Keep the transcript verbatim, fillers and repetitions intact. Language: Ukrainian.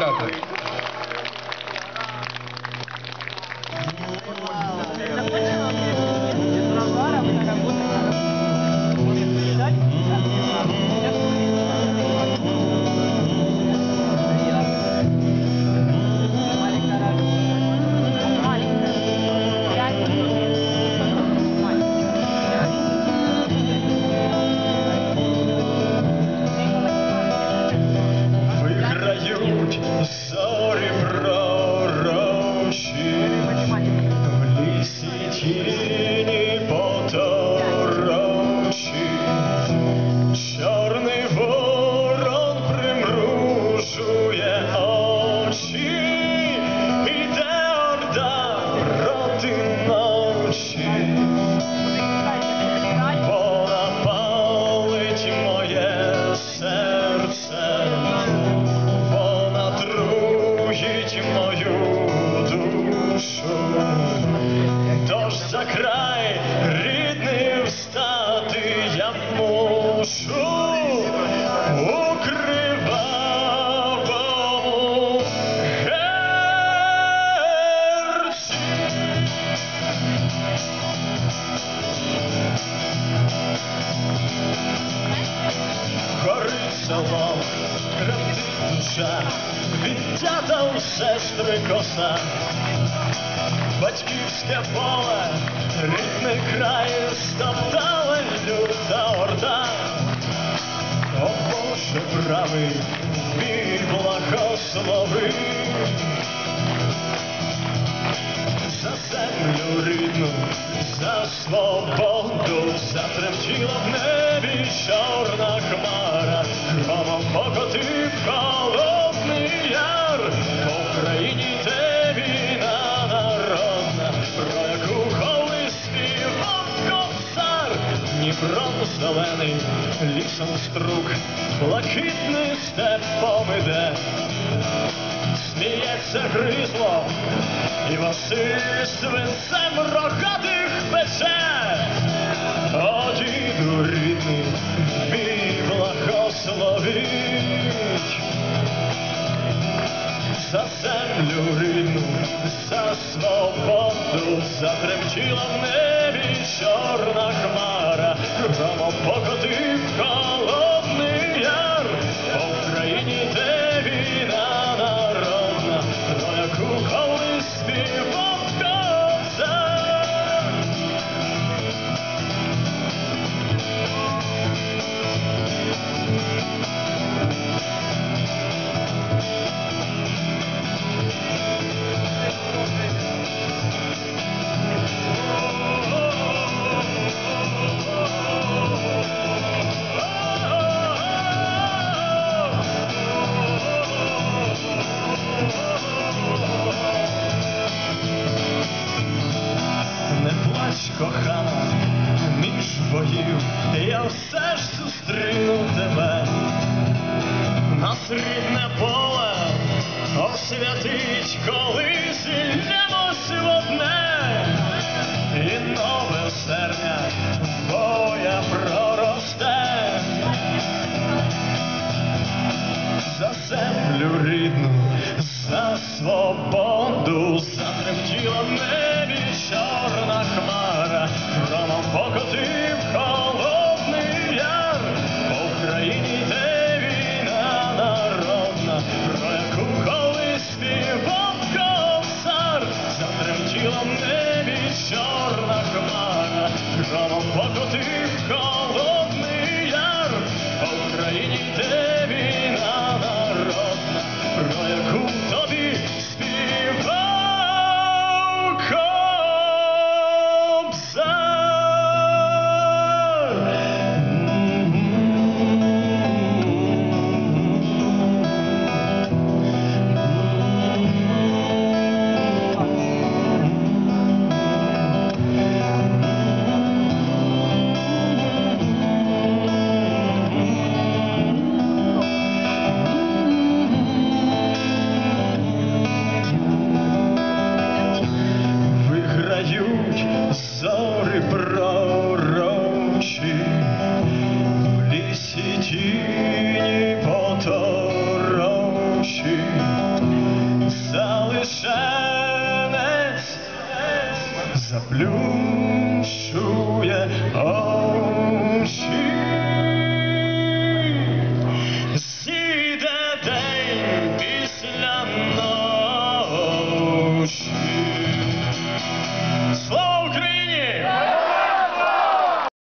Дякую. Зорі пророчі, в лісі тіні поторочі, чорний ворон примружує очі, іде орда проти ночі, вона палить моє серце. Мою душу, тож за край рідний встати я мушу у кривавому герці. Горить село, тремтить душа, від дяда у сестри коса, батьківське поле, рідний край стоптала люта орда. О Боже правий, мій благослови, за землю рідну, за свободу, затремтіла в небі чорна хмара, громом покотив холодний яр. По Україні йде війна народна, про яку колись співав кобзар. Дніпром зелений, лісом струк, блакитний степом іде. Сміється гризло, і Василь свинцем рогатих пече. О, діду рідний, мій благословіть, за землю рідну, за свободу, затремтіла в небі чорна хмара, громом покотив холодний яр. По Україні йде війна народна, про яку колись співав кобзар. Кохана, між боїв я все ж зустріну тебе. Нас рідне поле освятить, коли зіллємось в одне, і нове серня боя проросте. За землю рідну, за свободу, затремтіла в небі чорна хмара, громом покотив холодний яр. По Україні йде війна народна, про яку колись співав кобзар. Затремтіла в небі чорна хмара, громом покотив холодний яр. По Україні йде війна народна, про яку тобі співав кобзар. заплющу